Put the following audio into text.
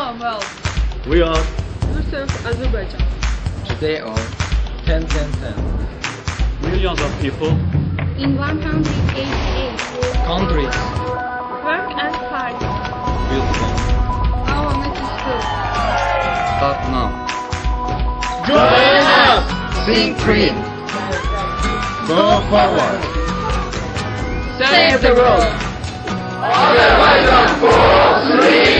Commonwealth. We are Yourself, Azerbaijan. Today all 10, 10, 10. millions of people. In 188 Countries. work and fight. Beautiful. Our message is Start now. Join us! Sing free. Go forward! Save the world. Azerbaijan for 3